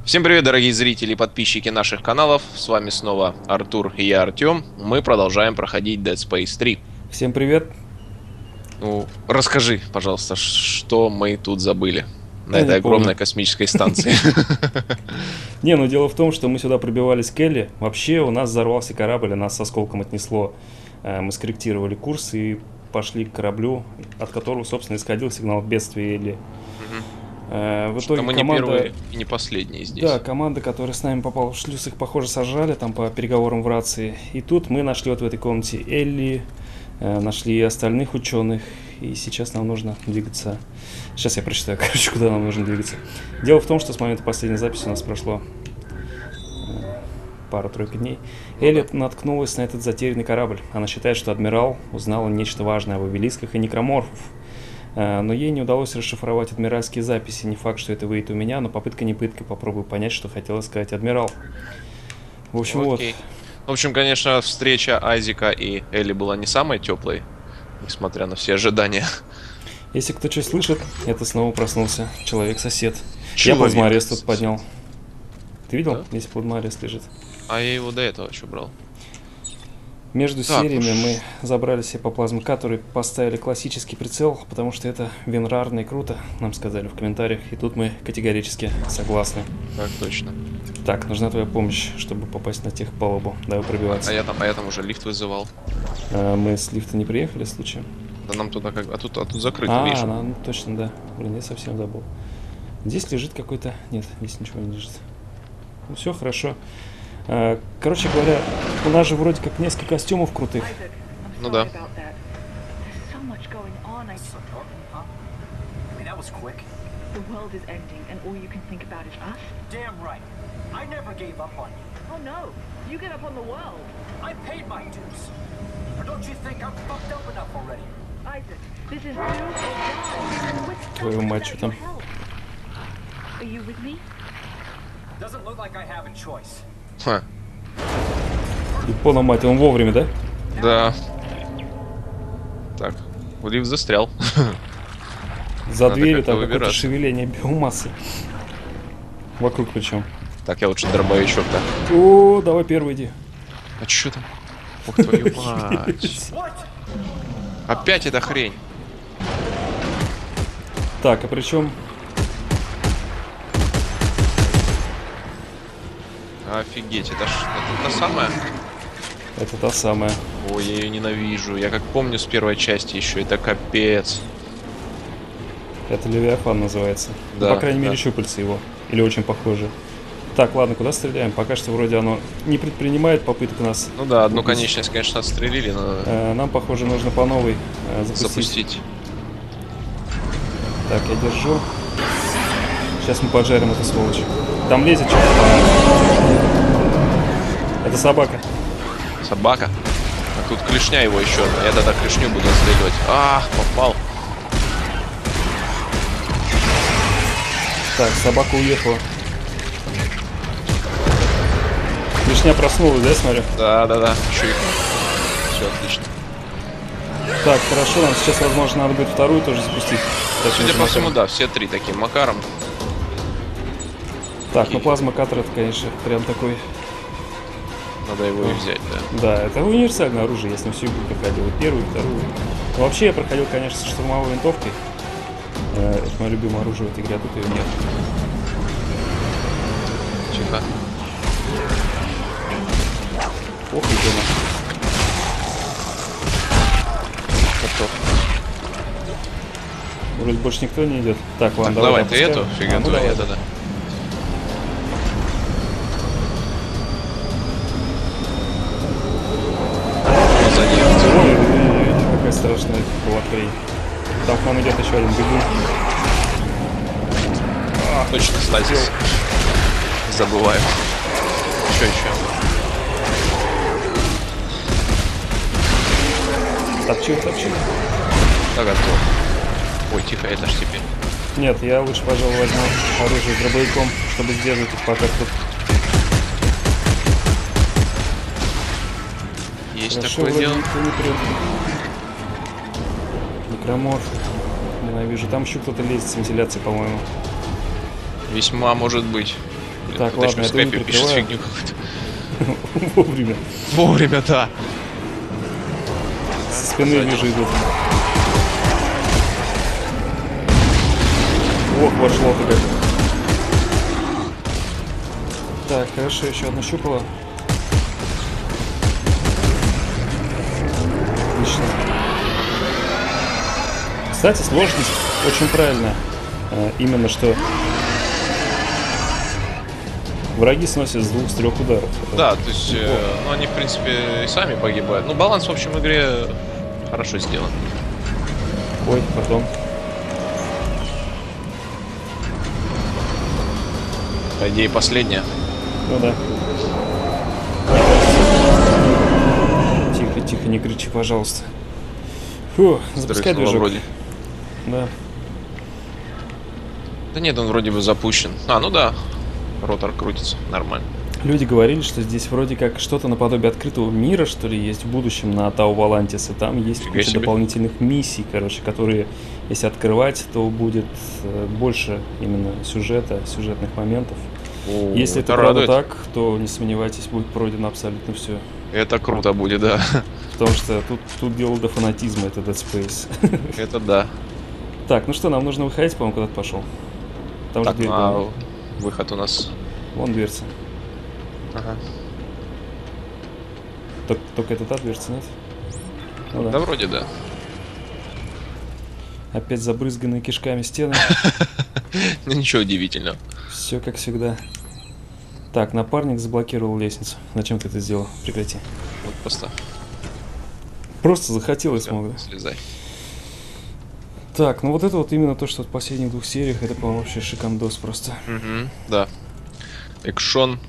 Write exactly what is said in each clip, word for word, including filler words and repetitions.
Всем привет, дорогие зрители и подписчики наших каналов. С вами снова Артур и я, Артем. Мы продолжаем проходить Dead Space три. Всем привет. Ну, расскажи, пожалуйста, ш- что мы тут забыли на Я не этой помню. огромной космической станции. Не, ну дело в том, что мы сюда пробивались к Элли. Вообще у нас взорвался корабль, и нас с осколком отнесло. Э, Мы скорректировали курс и пошли к кораблю, от которого, собственно, исходил сигнал бедствия Элли. Мгм. Э, В Что итоге мы не команда... первые и не последние здесь. Да, команда, которая с нами попала в шлюз, их, похоже, сожрали там по переговорам в рации. И тут мы нашли вот в этой комнате Элли, э, нашли и остальных ученых. И сейчас нам нужно двигаться. Сейчас я прочитаю, короче, куда нам нужно двигаться. Дело в том, что с момента последней записи у нас прошло э, пару-тройка дней. Ну Элли да. наткнулась на этот затерянный корабль. Она считает, что адмирал узнал нечто важное об обелисках и некроморфов. Э, Но ей не удалось расшифровать адмиральские записи. Не факт, что это выйдет у меня, но попытка не пытка. Попробую понять, что хотела сказать адмирал. В общем, вот. Окей. В общем, конечно, встреча Айзека и Элли была не самой теплой, несмотря на все ожидания. Если кто что слышит, это снова проснулся человек-сосед. Я Человек. плазмоарест тут поднял. Ты видел, Да? здесь плазмоарест лежит? А я его до этого еще брал. Между Так, сериями уж. мы забрали себе по плазмокатору и поставили классический прицел, потому что это винрарно и круто, нам сказали в комментариях, и тут мы категорически согласны. Так точно. Так, нужна твоя помощь, чтобы попасть на техпалубу. Давай А пробиваться. я там, а я там уже лифт вызывал. А, мы с лифта не приехали случаем? Да нам туда как... А тут, а тут закрыто, А, видишь? она, ну, точно, да. Блин, я совсем забыл. Здесь лежит какой-то... Нет, здесь ничего не лежит. Ну, все хорошо. А, короче говоря, у нас же вроде как несколько костюмов крутых. Ну да. The world is ending, and all you can think about is us? Damn right. I never gave up on you. Oh no, you get up on the world. I paid my dues. Or don't you think I'm fucked up enough already? Isaac, this is do or die. We're stuck Твою мать, without что там? your help. Are you with me? Doesn't look like I have a choice. Ха. Япона, мать, он вовремя, да? Да. Так, лифт застрял. За Надо дверью как-то там какое-то выбираться. шевеление биомассы. Вокруг причем. Так, я лучше дробовичок-то. О, давай первый иди. А чё там? Ух, твою мать. What? Опять эта хрень. Так, а причем... Офигеть, это ж это та самая? Это та самая. Ой, я ее ненавижу. Я как помню с первой части еще, это капец. Это Левиафан называется. Ну, Да, по крайней мере, да. щупальца его. Или очень похоже. Так, ладно, куда стреляем? Пока что вроде оно не предпринимает попыток нас. Ну да, одну убить. конечность, конечно, отстрелили, но Э, нам, похоже, нужно по новой э, запустить. запустить. Так, я держу. Сейчас мы поджарим эту сволочь. Там лезет что-то. Это собака. Собака. А тут клешня его еще. Я тогда клешню буду отстреливать. Ах, попал. Так, собака уехала. Вишня проснулась, да, я смотрю? Да, да, да. Еще и... Все отлично. Так, хорошо, нам сейчас, возможно, надо будет вторую тоже запустить. Точнее, Судя по макаром. всему, да, все три таким макаром. Так, ну плазмокатер это, конечно, прям такой... Надо его и взять, да. Да, это универсальное оружие, я с ним всю игру проходил, и первую, и вторую. Но вообще я проходил, конечно, с штурмовой винтовкой. Э, Это мое любимое оружие в этой игре, а тут ее нет. Тихо. Ох, идем. Готов. Вроде больше никто не идет. Так, Так, ладно, давай, давай. ты запускаем. эту А, фигню, ну, а давай. я тогда. Вот за ней. Ой-ой-ой, какая страшная была хрень. Там к нам идет еще один бегун. Точно стазис. Забываю. Еще, еще. Топчу, топчу. Так, готов. Ой, тихо, это ж теперь. Нет, я лучше, пожалуй, возьму оружие с дробовиком, чтобы сдерживать их пока тут. Есть Хорошо, такое вроде дело. никто не прет. Некроморф. Ненавижу. Там еще кто-то лезет с вентиляцией, по-моему. Весьма может быть. Блин, Так, кто-то ладно, еще в это не скайпе пишет прикрываю. фигню какую-то. Вовремя. Вовремя, да. Со спины вижу идут. Ох, вошло ты как. Так, хорошо, еще одна щупала. Отлично. Кстати, сложность очень правильная. А, именно что враги сносят с двух, с трех ударов. Это Да, то есть, э, неплохо. ну они, в принципе, и сами погибают. Ну, баланс, в общем, в игре хорошо сделан. Ой, пардон. По идее, последняя. Ну да. Тихо, тихо, не кричи, пожалуйста. Фу, запускай Дрыхнуло движок. вроде. Да. Да нет, он вроде бы запущен. А, ну да. Ротор крутится. Нормально. Люди говорили, что здесь вроде как что-то наподобие открытого мира, что ли, есть в будущем на Тау Валантис, и там есть Фига куча себе. дополнительных миссий, короче, которые, если открывать, то будет э, больше именно сюжета, сюжетных моментов. О, Если это это правда радует. так, то не сомневайтесь, будет пройдено абсолютно все. Это круто будет, да. Потому что тут, тут дело до фанатизма, это Dead Space. Это да. Так, ну что, нам нужно выходить, по-моему, куда-то пошел. Там же Так, дверь ну, была. а выход у нас. Вон дверца. Ага. Только, только это та дверца, нет? Ну Да. да. вроде да. Опять забрызганные кишками стены. Ну, ничего удивительного. Все как всегда. Так, напарник заблокировал лестницу. Зачем ты это сделал? Прекрати. Вот просто Просто захотел и смог, да? слезай. Так, ну вот это вот именно то, что в последних двух сериях, это, по-моему, вообще шикандос просто. Угу, да. Экшон.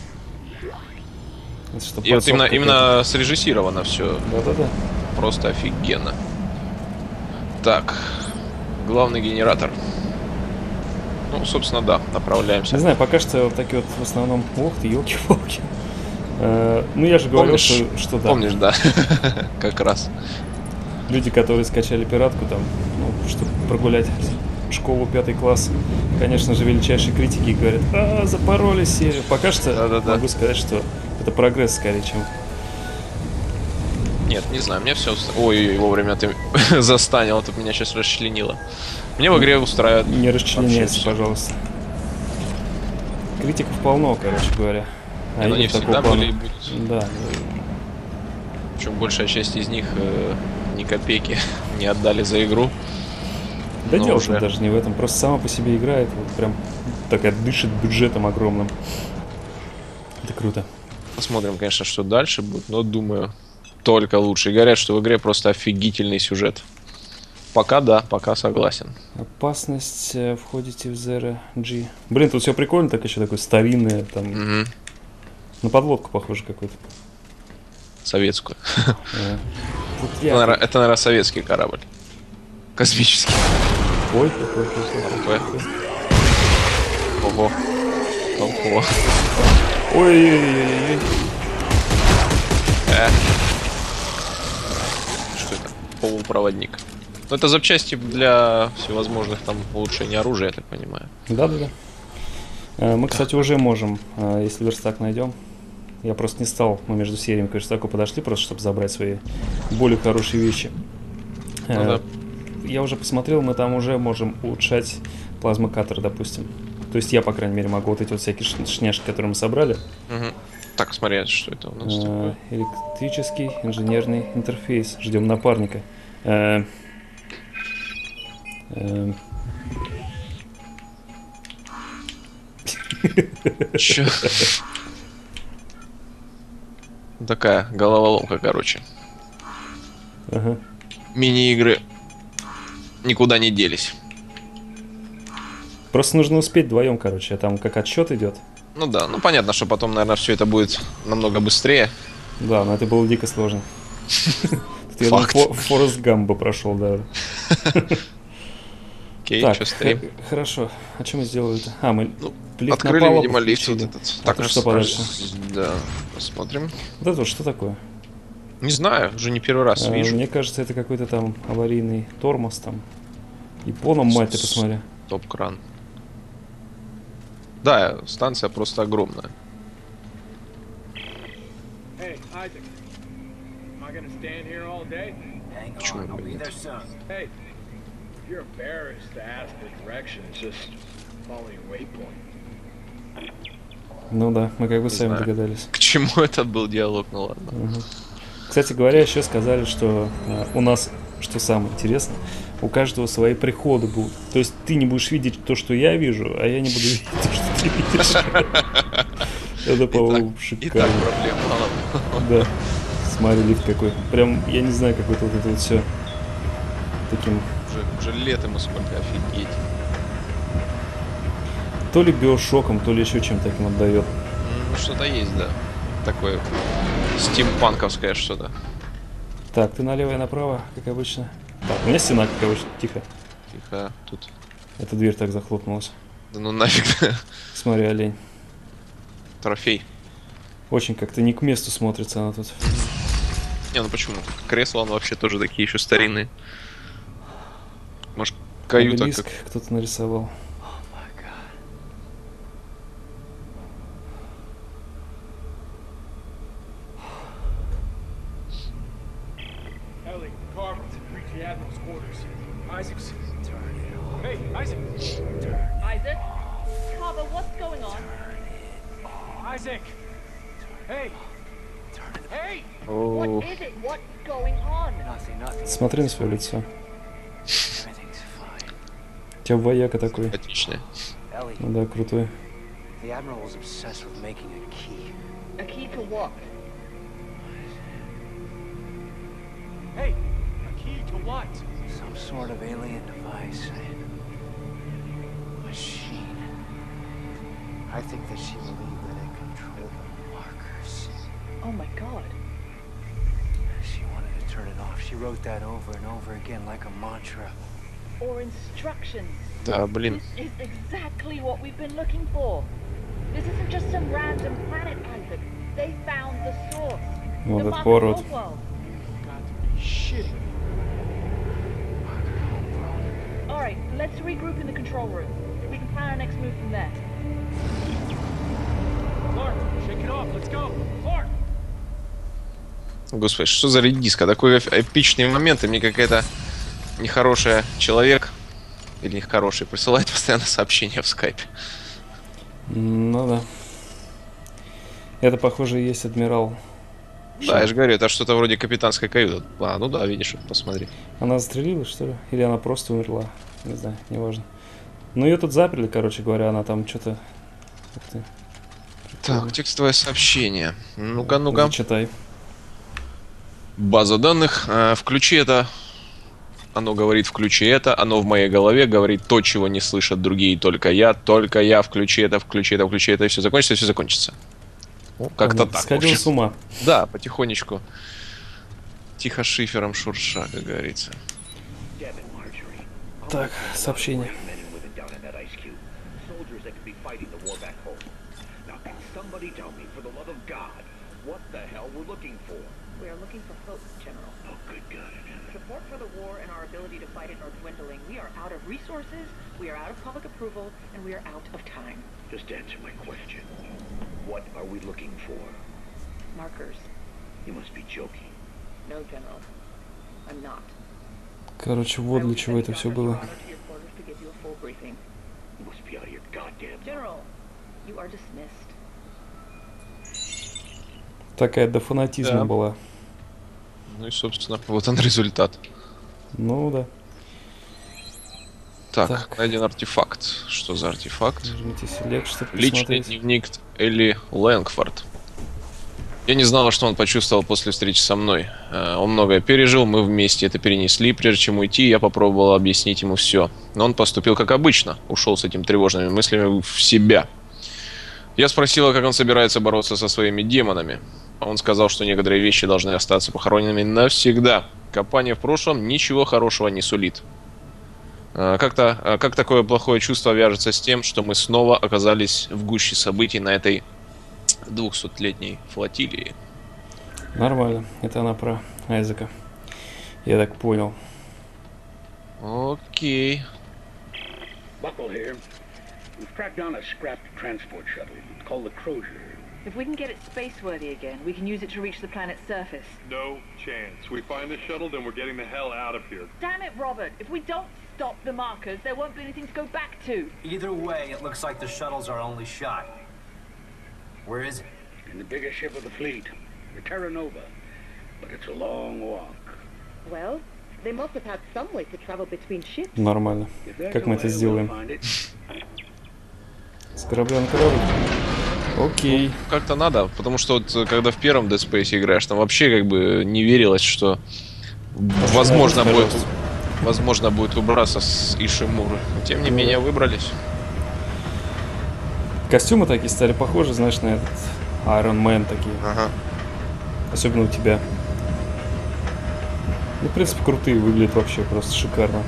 Это что, И вот подсобка именно, какая-то? именно срежиссировано все. Да-да-да. Просто офигенно. Так. Главный генератор. Ну, собственно, да, Не направляемся. знаю, пока что вот такие вот в основном... Ох ты, елки-палки. Ну я же говорил, Помнишь, что, что да. помнишь, да? Как раз. Люди, которые скачали пиратку там, ну, чтобы прогулять школу пятый класс, конечно же, величайшие критики говорят: а, запороли серию. Пока что Да-да-да. могу сказать, что это прогресс скорее, чем... Нет, не знаю, мне все... Ой, вовремя ты застанил, тут меня сейчас расчленило. Мне в игре устраивает. Не расчленяйся, вообще всё. пожалуйста. Критиков полно, короче говоря. А Не, ну, игр они такого всегда плана- были и будут. Да. Причем большая часть из них э, ни копейки не отдали за игру. Да Но дело уже- тут даже не в этом. Просто сама по себе игра, это вот прям такая дышит бюджетом огромным. Это круто. Посмотрим, конечно, что дальше будет, но думаю, только лучше. И говорят, что в игре просто офигительный сюжет. Пока да, пока согласен. Опасность. э, Входите в Zero G. Блин, тут все прикольно, так еще такое старинное, там, Мгм. на подлодку похоже какой-то. Советскую. Э, тут Это, я- наверное, это, наверное, советский корабль. Космический. Ой, какой, какой, какой. Ого. Ого. Ой-ой-ой-ой. Э. Что это? Полупроводник. Ну, это запчасти для всевозможных там улучшений оружия, я так понимаю. Да-да-да. Э, Мы, кстати, уже можем, э, если верстак найдем. Я просто не стал, мы между сериями к верстаку подошли, просто чтобы забрать свои более хорошие вещи. Ну Э, да. Я уже посмотрел, мы там уже можем улучшать плазмокаттер, допустим. То есть я, по крайней мере, могу вот эти вот всякие ш- шняшки, которые мы собрали. Мгм. Так, смотри, что это у нас Э, такое. Электрический инженерный интерфейс. Ждем напарника. Э, э, Чё? Такая головоломка, короче. ага. Мини-игры никуда не делись. Просто нужно успеть вдвоем, короче. А там как отсчет идет. Ну да, ну понятно, что потом, наверное, все это будет намного быстрее. Да, но это было дико сложно. Тут, я думаю, Факт. Фо- Форест Гамба прошел, да. Окей, Так, что стоим? х- хорошо. А что мы сделали-то? А, мы Ну, плит Открыли, на палубу видимо, лифт вот включили. этот. А Так, тут а что что подальше? Да, посмотрим. Вот это вот что такое? Не знаю, уже не первый раз А, вижу. Мне кажется, это какой-то там аварийный тормоз там. Японом, мать ты посмотри. Топ-кран. Да, станция просто огромная. Hey, Isaac. Am I gonna stand here all day? Hang Почему on, I'll бы be нет? there soon. Hey, if you're embarrassed to ask for directions, just follow your waypoint. Ну да, мы как бы Не сами знаю. догадались. К чему это был диалог, ну ладно. Мгм. Кстати говоря, еще сказали, что э, у нас, что самое интересное, у каждого свои приходы будут. То есть ты не будешь видеть то, что я вижу, а я не буду видеть то, что ты видишь. Это, по-моему, И так шикарно. проблем мало. Да. Смотри, лифт какой. Прям, я не знаю, какой-то вот это вот все таким, Уже, уже лет ему сколько, офигеть. то ли биошоком, то ли еще чем-то таким отдает. Ну, что-то есть, да. Такое стимпанковское что-то. Так, ты налево и направо, как обычно. Так, у меня стена, как обычно. Тихо. Тихо, тут. Эта дверь так захлопнулась. Да ну нафиг. Смотри, олень. Трофей. Очень как-то не к месту смотрится она тут. Не, ну почему? Кресла, он вообще тоже такие еще старинные. Может, каюта Обелиск как... кто-то нарисовал. Ellie, Carver, reach the Admiral's quarters. Isaac's. Hey, Isaac! Isaac? Carver, what's going on? Isaac! Hey! Hey! О, What is it? What's going on? Nothing, nothing. Смотри на свое лицо. Everything's fine. У тебя вояка такой. отлично. Ellie, Ну да, крутой. the Admiral was obsessed with making a key. A key to what? Hey! A key to what? Some sort of alien device. Machine. I think that she believed that it controlled the markers. Oh my god. She wanted to turn it off. She wrote that over and over again like a mantra. Or instructions. Да, блин. This is exactly what we've been looking for. This isn't just some random planet, Isaac. They found the source. Вот the этот Marker поворот. Hopewell. Got to be shitting. Alright, let's regroup in the control room. We can plan our next move from there. Clark, shake it off. Let's go. Clark! Господи, что за редиска? Такой эп- эпичный момент, и мне какая-то нехорошая человек, или нехороший, присылает постоянно сообщения в скайпе. Ну да. Это, похоже, и есть адмирал. Да, я же говорю, это что-то вроде капитанской каюты. А, ну да, видишь, вот посмотри. Она застрелилась, что ли? Или она просто умерла? Не знаю, неважно. Ну, ее тут заперли, короче говоря, она там что-то... Ух ты. Так, текстовое сообщение. Ну-ка, ну-ка. Зачитай. База данных. Э, включи это. Оно говорит, включи это. Оно в моей голове говорит то, чего не слышат другие, только я. Только я. Включи это, включи это, включи это. И все закончится, все закончится. Ну, как-то Она так. в Сходила общем. с ума. Да, потихонечку. Тихо шифером шурша, как говорится. Так, сообщение. men and women down in that ice cube. Soldiers that could be fighting the war back home. Now, can somebody tell me, for the love of God, what the hell we're looking for? We are looking for hope, General. Oh, good God. Support for the war and our ability to fight it are dwindling. We are out of resources, we are out of public approval, and we are out of time. Just answer my question. What are we looking for? Markers. You must be joking. No, General. I'm not. Короче, вот для чего это все было. You must be out of your goddamn mind. General, you are dismissed. Такая до фанатизма Да. была. Ну и, собственно, вот он результат. Ну да. Так, Так. найден артефакт. Что за артефакт? Нажмите Select, чтобы Личный посмотреть. дневник Элли Лэнгфорд. Я не знала, что он почувствовал после встречи со мной. Э, Он многое пережил, мы вместе это перенесли. Прежде чем уйти, я попробовал объяснить ему все. Но он поступил как обычно. Ушел с этими тревожными мыслями в себя. Я спросила, как он собирается бороться со своими демонами. Он сказал, что некоторые вещи должны остаться похороненными навсегда. Копание в прошлом ничего хорошего не сулит. Э, Как-то, э, как такое плохое чувство вяжется с тем, что мы снова оказались в гуще событий на этой двухсотлетней флотилии. Нормально. Это она про Айзека. Я так понял. Окей. Buckle here. We've tracked down a scrapped transport shuttle called the Crozier. If we can get it space-worthy again, we can use it to reach the planet's surface. No chance. We find the shuttle, then we're getting the hell out of here. Damn it, Robert! If we don't stop the markers, there won't be anything to go back to. Either way, it looks like the shuttle's our only shot. Where is it? In the biggest ship of the fleet, the Terra Nova. But it's a long walk. Well, they must have had some way to travel between ships. Нормально. If there's Как a мы way, это we'll сделаем? find it. С корабля на корабль? Окей. Как-то надо, потому что вот когда в первом Dead Space играешь, там вообще как бы не верилось, что возможно надо, будет, пожалуйста. возможно будет убраться с Ишимуры. Но тем не менее выбрались. Костюмы такие стали похожи, знаешь, на этот Iron Man такие. Ага. Особенно у тебя. Ну, в принципе, крутые, выглядят вообще просто шикарно.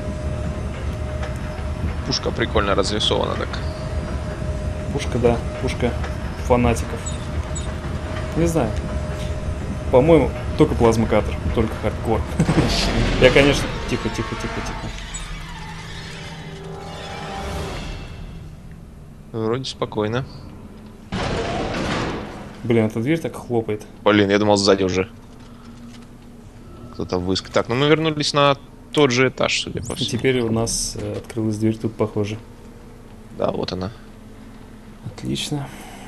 Пушка прикольно разрисована так. Пушка, да, пушка фанатиков. Не знаю. По-моему, только плазмокатер, только хардкор. Я, конечно... Тихо, тихо, тихо, тихо. Вроде спокойно. Блин, эта дверь так хлопает. Блин, я думал сзади уже кто-то выск. Так, ну мы вернулись на тот же этаж, судя по И всему. теперь у нас э, открылась дверь, тут похоже. Да, вот она. Отлично.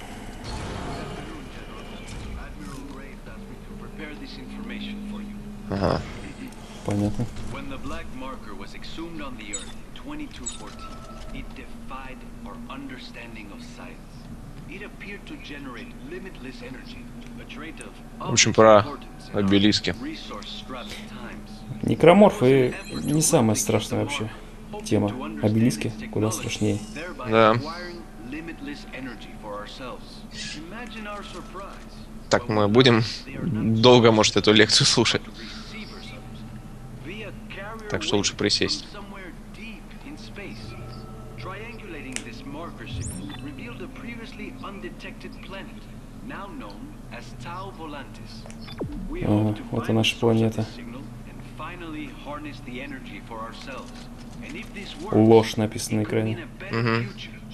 Ага. Понятно. When the black marker was exhumed on the Earth in twenty-two fourteen, it defied our understanding of science. It appeared to generate limitless energy, a trait of В общем, про importance in our обелиски. resource-strapped times. Некроморфы не самая страшная вообще тема. Обелиски куда страшнее. Thereby Да. acquiring limitless energy for ourselves. Imagine our surprise. Так, мы будем долго, может, эту лекцию слушать. Так что лучше присесть. Ага, вот и наша планета. Ложь написана на экране. Угу.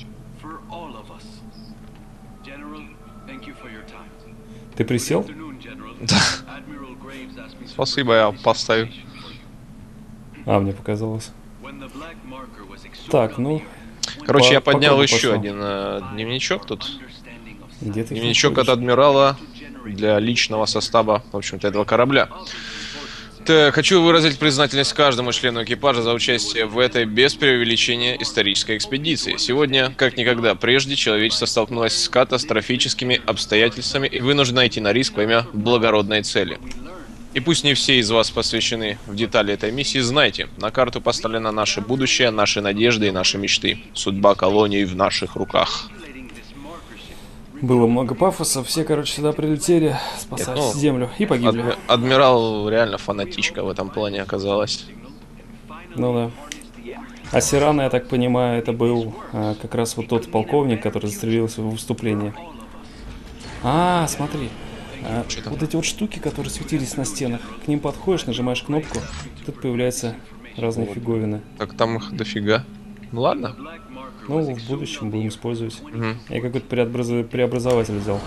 Ты присел? Да. Спасибо, я поставил. А, мне показалось. Так, ну... Короче, по- я по поднял кругу еще пошло. один э, дневничок тут. Где ты их Дневничок от находишь? адмирала для личного состава, в общем-то, этого корабля. Так, хочу выразить признательность каждому члену экипажа за участие в этой, без преувеличения, исторической экспедиции. Сегодня, как никогда прежде, человечество столкнулось с катастрофическими обстоятельствами и вынуждено идти на риск во имя благородной цели. И пусть не все из вас посвящены в детали этой миссии, знайте, на карту поставлено наше будущее, наши надежды и наши мечты. Судьба колонии в наших руках. Было много пафоса, все, короче, сюда прилетели спасать Нет, ну, Землю и погибли. Адми- адмирал реально фанатичка в этом плане оказалась. Ну да. А Сирана, я так понимаю, это был а, как раз вот тот полковник, который застрелился в выступлении. А, смотри. А, вот эти вот штуки, которые светились на стенах. К ним подходишь, нажимаешь кнопку, тут появляются разные фиговины. Так там их дофига. Ну ладно. Ну, в будущем будем использовать. Мгм. Я какой-то преобразо- преобразователь взял.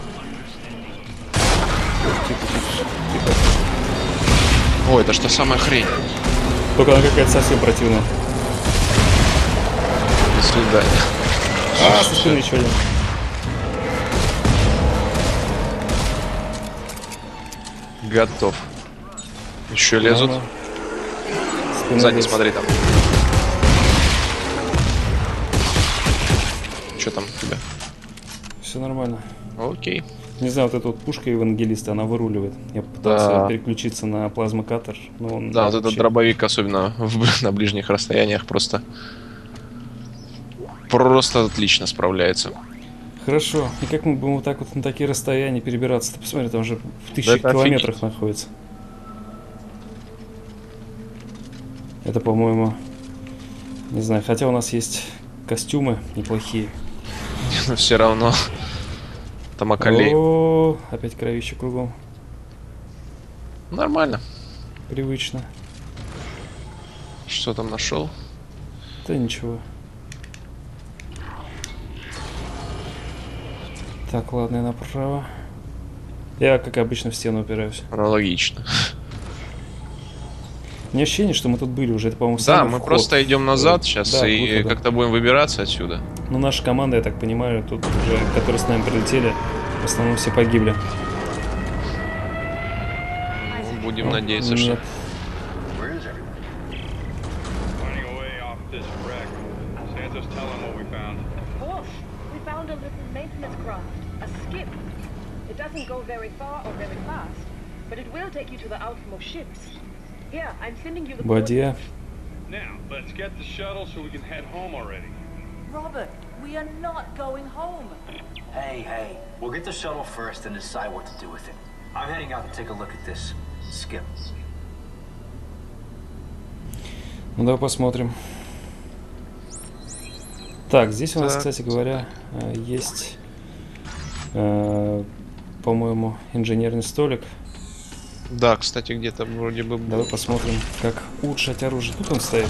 Тихо, тихо, тихо. О, это что самая хрень. Только она какая-то совсем противная. До свидания. А, со спины еще один. Готов. Еще лезут. Ага. Спина Сзади лезет. смотри там. Что там у тебя? Все нормально. Окей. Не знаю, вот эта вот пушка евангелиста, она выруливает. Я пытался Да. переключиться на плазмокатер, но он Да, вот этот вообще- дробовик, особенно в- на ближних расстояниях, просто... Просто отлично справляется. Хорошо. И как мы будем вот так вот на такие расстояния перебираться? Ты посмотри, там уже в тысячах это километрах находится. Это, по-моему, не знаю, хотя у нас есть костюмы неплохие. Но все равно... Там околей. О, опять кровище кругом. Нормально. Привычно. Что там нашел? Да ничего. Так, ладно, я направо. Я, как обычно, в стену упираюсь. Аналогично. У меня ощущение, что мы тут были уже. Это, по-моему, Да, самый мы вход. просто идем назад сейчас Да, и выхода. как-то будем выбираться отсюда. Ну, наша команда, я так понимаю, тут уже, которые с нами прилетели, в основном все погибли. Ну, будем Ну, надеяться, что... нет. Where is everyone? Running away off this wreck. Santos, tell him what we found. Of course. We found a little maintenance craft, a skip. It doesn't go very far or very fast, but it will take you to the outermost ships. Here, I'm sending you the Бадья. Now, let's get the shuttle so we can head home already. Robert, we are not going home. Hey, hey. We'll get the shuttle first and decide what to do with it. I'm heading out to take a look at this skip. Ну, давай посмотрим. Так, здесь у нас, Так. кстати говоря, э, есть, э, по-моему, инженерный столик. Да, кстати, где-то вроде бы... был. Давай посмотрим, как улучшать оружие. Тут он стоит.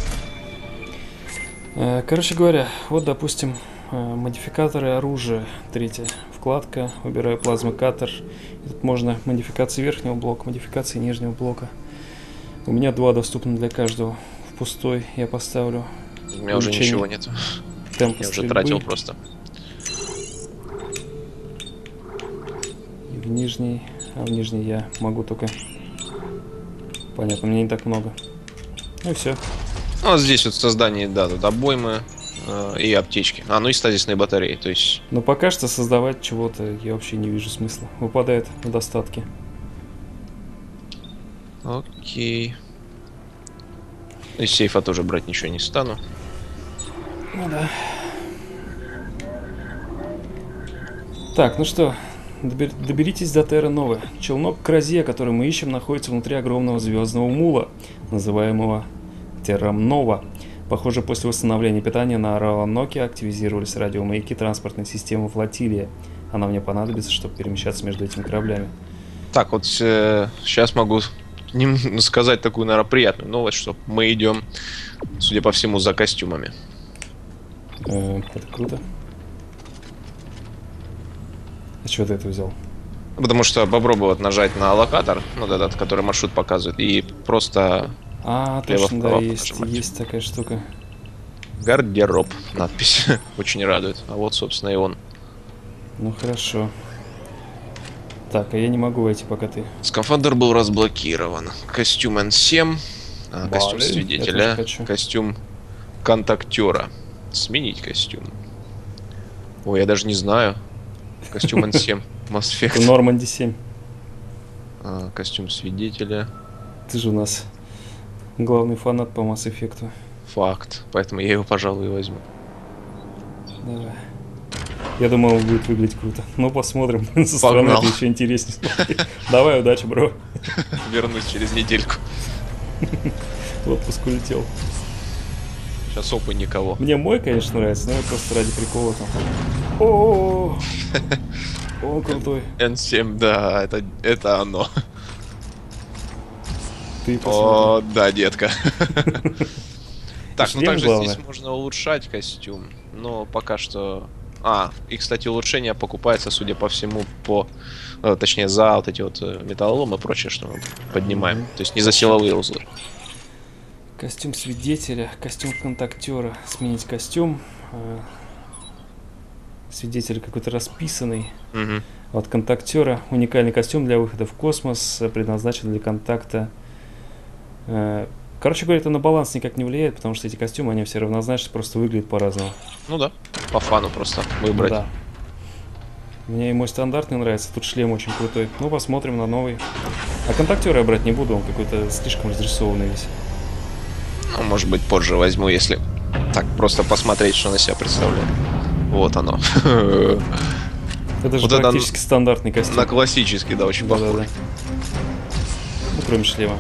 Э, Короче говоря, вот, допустим, э, модификаторы оружия. Третья вкладка. Выбираю плазмокаттер. И тут можно модификации верхнего блока, модификации нижнего блока. У меня два доступны для каждого. В пустой я поставлю. У меня уже увеличение ничего нет. темпа Я уже стрельбы. тратил просто. И в нижний, а в нижний я могу только... Понятно, мне не так много. Ну и все. Ну, вот здесь вот в создании, да, тут обоймы э, и аптечки. А, ну и стазисные батареи, то есть... Но пока что создавать чего-то я вообще не вижу смысла. Выпадает на достатки. Окей. Из сейфа тоже брать ничего не стану. Ну да. Так, ну что, добер- доберитесь до Терра Новы. Челнок Кразье, который мы ищем, находится внутри огромного звездного мула, называемого Терра Нова. Похоже, после восстановления питания на Оралоноке активизировались радиомаяки транспортной системы флотилии. Она мне понадобится, чтобы перемещаться между этими кораблями. Так, вот э, сейчас могу нем- сказать такую, наверное, приятную новость, что мы идем, судя по всему, за костюмами. Э, это круто. А чего ты это взял? Потому что попробую вот нажать на локатор, ну, этот, который маршрут показывает, и просто А, лево точно, да, вправо есть, нажимать. есть такая штука. Гардероб, надпись. Очень радует. А вот, собственно, и он. Ну хорошо. Так, а я не могу войти, пока ты. Скафандр был разблокирован. Костюм эн семь, а, костюм Блин, я свидетеля, тоже хочу. костюм контактера. Сменить костюм. Ой, я даже не знаю. Костюм эн семь. Mass Effect. Норманди семь. А, костюм свидетеля. Ты же у нас главный фанат по Mass Effect. Факт. Поэтому я его, пожалуй, и возьму. Давай. Я думал, он будет выглядеть круто. Ну, посмотрим. Со стороны Погнал. это еще интереснее смотреть. Давай, удачи, бро. Вернусь через недельку. В отпуск улетел. Сейчас опа никого. Мне мой, конечно, нравится, но я просто ради прикола там. О, он крутой. эн семь, да, это, это оно. Ты посмотри. О, да, детка. Так, ну Шлем также главное. здесь можно улучшать костюм, но пока что... А, и, кстати, улучшение покупается, судя по всему, по... э, Точнее, за вот эти вот э, металлоломы и прочее, что мы поднимаем. То есть не за силовые узлы. Костюм свидетеля, костюм контактера. Сменить костюм. Э, Свидетель какой-то расписанный. Мгм. От контактера уникальный костюм для выхода в космос, э, предназначен для контакта. Э, Короче говоря, это на баланс никак не влияет, потому что эти костюмы, они все равнозначны, просто выглядят по-разному. Ну да, по фану просто выбрать. Да. Мне и мой стандартный нравится, тут шлем очень крутой. Ну, посмотрим на новый. А контактера я брать не буду, он какой-то слишком разрисованный весь. Ну, может быть, позже возьму, если так просто посмотреть, что на себя представляет. Вот оно. Это же Вот это практически стандартный костюм. На классический, да, очень похож. Да-да-да. Ну, кроме шлема.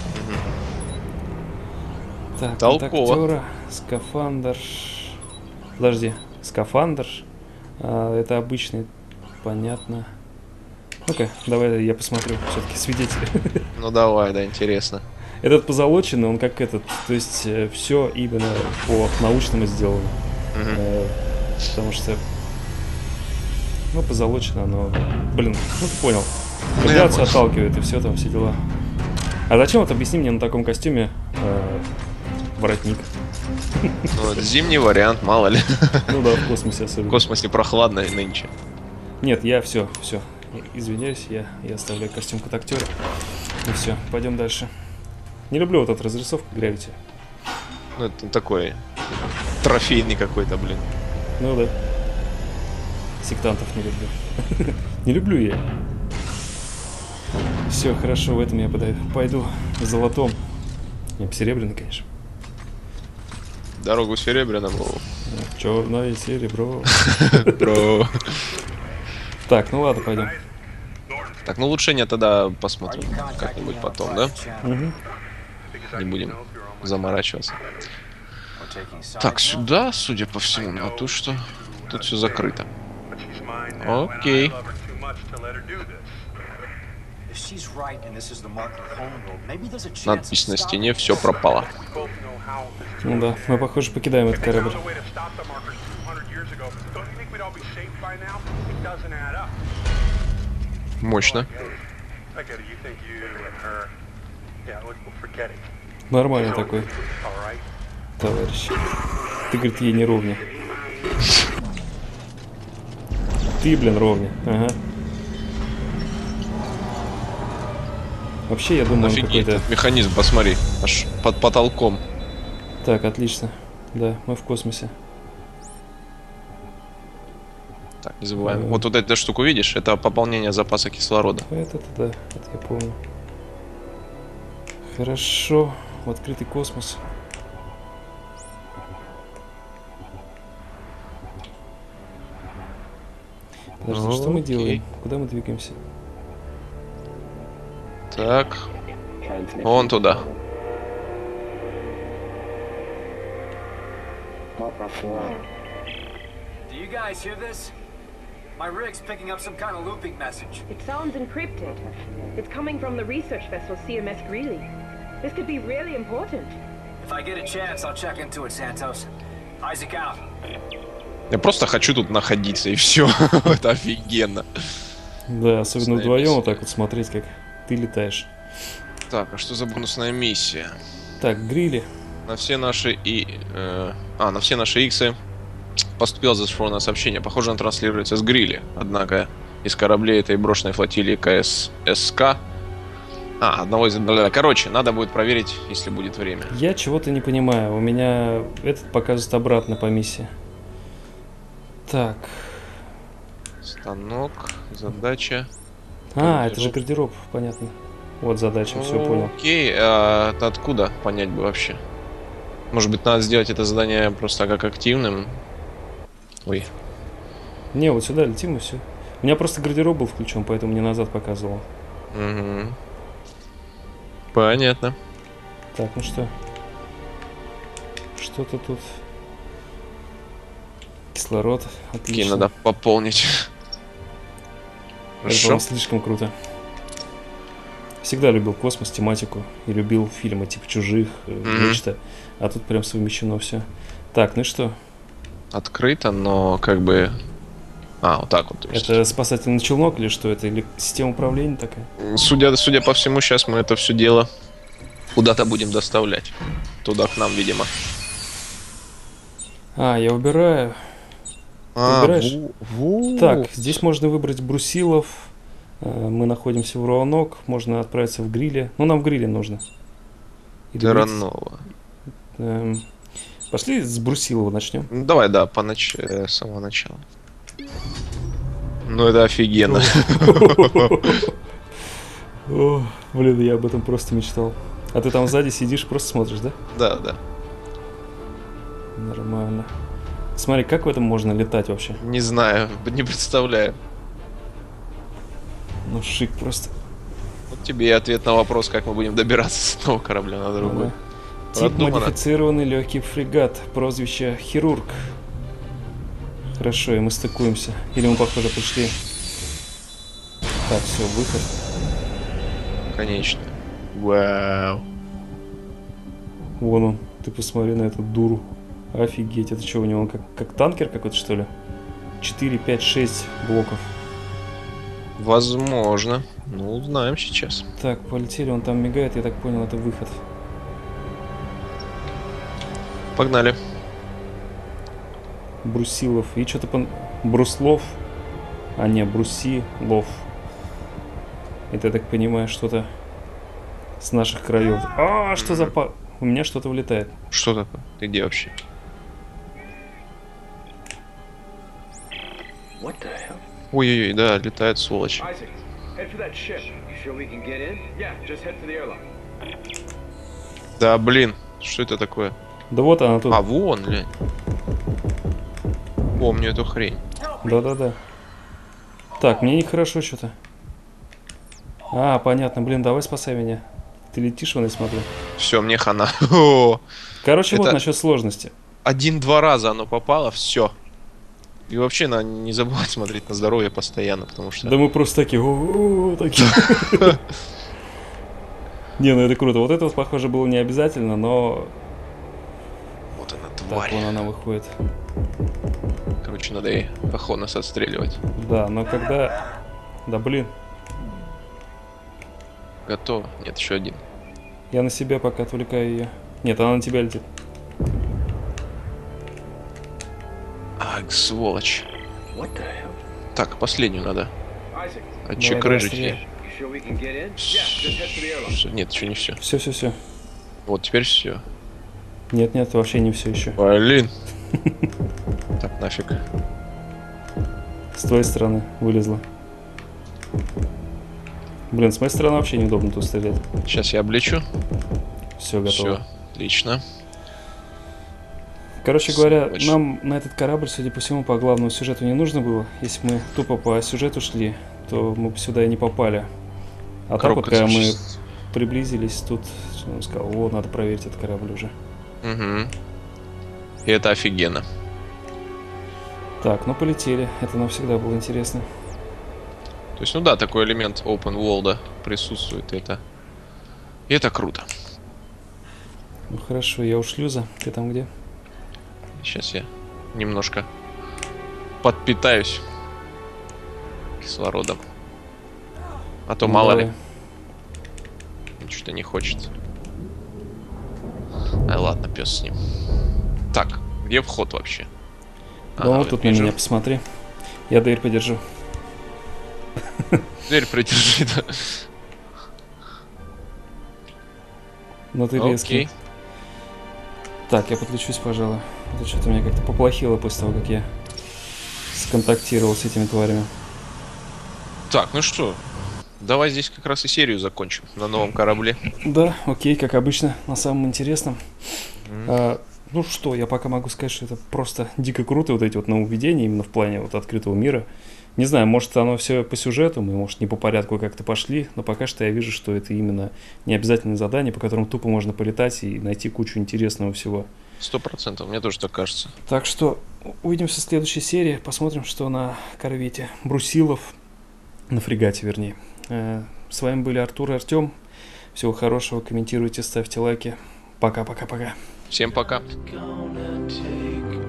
Так, Толково. контактера, скафандр. Подожди, скафандр. А, это обычный, понятно. Ну-ка, давай я посмотрю, все-таки свидетель. Ну давай, да, интересно. Этот позолоченный, он как этот, то есть все именно по научному сделано. Мгм. Э, потому что Ну, позолочено, но... Блин, ну ты понял. Ну, я Радиация понял. отталкивает, и все там, все дела. А зачем, вот объясни мне, на таком костюме э, воротник? Ну, это зимний вариант, мало ли. Ну да, в космосе В особенно. космосе прохладно нынче. Нет, я все, все. Извиняюсь, я, я оставляю костюм контактера. И все, пойдем дальше. Не люблю вот эту разрисовку Gravity. Ну, это такой трофейный какой-то, блин. Ну да. Сектантов не люблю. Не люблю я. Все, хорошо, в этом я подойду. Пойду в золотом. Не, серебряный, конечно. Дорогу серебряному. Черное серебро. Бро. Так, ну ладно, пойдем. Так, ну улучшение тогда посмотрим как-нибудь потом, да? Угу. Не будем заморачиваться. Так, сюда, судя по всему, на то, что тут все закрыто. Окей. Надпись на стене, все пропало. Ну да, мы, похоже, покидаем этот корабль. Мощно. Нормально такой, товарищ. Ты, говорит, ей не ровня. Ты, блин, ровня. Ага. Вообще, я думаю, он Офигеть, какой-то... этот механизм, посмотри, аж под потолком. Так, отлично. Да, мы в космосе. Так, не забываем. Ага. Вот, вот эту штуку видишь? Это пополнение запаса кислорода. Это-то да, это я помню. Хорошо, в открытый космос. Подожди, Ну, что мы окей. делаем? Куда мы двигаемся? Так, вон туда. Do you guys hear this? My rig's picking up some kind of looping message. It sounds encrypted. It's coming from the research vessel C M S Greeley. This could be really important. If I get a chance, I'll check into it, Santos. Isaac out. Я просто хочу тут находиться, и все. Это офигенно. Да, особенно Бонусная вдвоем миссия. вот так вот смотреть, как ты летаешь. Так, а что за бонусная миссия? Так, грили. На все наши и... э, а, на все наши иксы поступило зашифрованное сообщение. Похоже, оно транслируется с Грили. Однако из кораблей этой брошенной флотилии КС СК... А, одного из... Короче, надо будет проверить, если будет время. Я чего-то не понимаю. У меня этот показывает обратно по миссии. Так. Станок, задача. А, это же гардероб, понятно. Вот задача, все понял. Окей, а это откуда понять бы вообще? Может быть, надо сделать это задание просто как активным? Ой. Не, вот сюда летим и все. У меня просто гардероб был включен, поэтому мне назад показывало. Угу. Понятно. Так, ну что? Что-то тут. Кислород. Отлично. Окей, надо пополнить. Это Хорошо. было слишком круто. Всегда любил космос, тематику. И любил фильмы типа «Чужих», Мгм. нечто. А тут прям совмещено все. Так, ну и что? Открыто, но как бы... А, вот так вот. То есть. Это спасательный челнок или что это? Или система управления такая? Судя, судя по всему, сейчас мы это все дело куда-то будем доставлять. Туда, к нам, видимо. А, я убираю. А, Выбираешь? во- во. Так, здесь можно выбрать брусилов. Э, Мы находимся в Роанок. Можно отправиться в гриле. Ну, нам в гриле нужно. Или Терранова. Эм, Пошли с Брусилова начнем. Ну, давай, да, по нач... э, с самого начала. Ну, это офигенно. О, блин, я об этом просто мечтал. А ты там сзади сидишь, просто смотришь, да? Да, да. Нормально. Смотри, как в этом можно летать вообще? Не знаю, не представляю. Ну, шик просто. Вот тебе и ответ на вопрос, как мы будем добираться с одного корабля на другой. Ага. Тип Продумано. модифицированный легкий фрегат. Прозвище Хирург. Хорошо, и мы стыкуемся. Или мы, похоже, пришли. Так, все, выход. Конечно. Вау. Вон он. Ты посмотри на эту дуру. Офигеть, это что у него? Он как, как танкер какой-то, что ли? четыре, пять, шесть блоков. Возможно. Ну, узнаем сейчас. Так, полетели, он там мигает, я так понял, это выход. Погнали. Брусилов. И что-то по... Бруслов. А не, Брусилов. Это, я так понимаю, что-то с наших краев. А, что за... По... У меня что-то вылетает. Что такое? Ты где вообще? Ой-ой-ой, да, летает сволочь. Isaac, head for that ship. You sure we can get in? Yeah, just head for the airlock. Да, блин, что это такое? Да вот она тут. А, вон, блин. Помню эту хрень. Да-да-да. Так, мне нехорошо что-то. А, понятно, блин, давай спасай меня. Ты летишь, вон, я смотрю. Все, мне хана. О, Короче, вот это насчет сложности. Один-два раза оно попало, все. И вообще надо не забывать смотреть на здоровье постоянно, потому что... Да мы просто такие, о-о-о, такие. Не, ну это круто. Вот это вот, похоже, было не обязательно, но... Вот она, Так, тварь. вон она выходит. Короче, надо ей охотно нас отстреливать. Да, но когда... Да блин. Готово. Нет, еще один. Я на себя пока отвлекаю ее. Нет, она на тебя летит. Ах, сволочь. Так, последнюю надо. Isaac, Отчекрыжить давай, ей. you sure we can get in? Yeah, just head for the airlock. Всё, нет, еще не все. Все, все, все. Вот, теперь все. Нет, нет, вообще не все еще. Блин. Так, нафиг. С твоей стороны вылезла. Блин, с моей стороны вообще неудобно тут стрелять. Сейчас я облечу. Все, готово. Все, отлично. Короче говоря, Сволочь. нам на этот корабль, судя по всему, по главному сюжету не нужно было. Если мы тупо по сюжету шли, то мы бы сюда и не попали. А так вот, Коробка когда мы существ. приблизились, тут он сказал, о, надо проверить этот корабль уже. Угу. И это офигенно. Так, ну полетели. Это нам всегда было интересно. То есть, ну да, такой элемент open world присутствует. И это... И это круто. Ну хорошо, я у шлюза. Ты там где? Сейчас я немножко подпитаюсь кислородом. А то Ну, мало давай. ли. Что-то не хочется. А ладно, пес с ним. Так, где вход вообще? Да Ага, вот тут вижу. на меня посмотри. Я дверь подержу. Дверь придержи, да. Ну ты резкий. Окей. Так, я подключусь, пожалуй. Это что-то меня как-то поплохело после того, как я сконтактировал с этими тварями. Так, ну что, давай здесь как раз и серию закончим на новом корабле. Да, окей, как обычно, на самом интересном. Мгм. А, ну что, я пока могу сказать, что это просто дико круто, вот эти вот нововведения, именно в плане вот открытого мира. Не знаю, может оно все по сюжету, мы, может, не по порядку как-то пошли, но пока что я вижу, что это именно не обязательное задание, по которому тупо можно полетать и найти кучу интересного всего. Сто процентов, мне тоже так кажется. Так что увидимся в следующей серии, посмотрим, что на корвете Брусилов, на фрегате, вернее. Э, С вами были Артур и Артем. Всего хорошего, комментируйте, ставьте лайки. Пока-пока-пока. Всем пока. Gonna take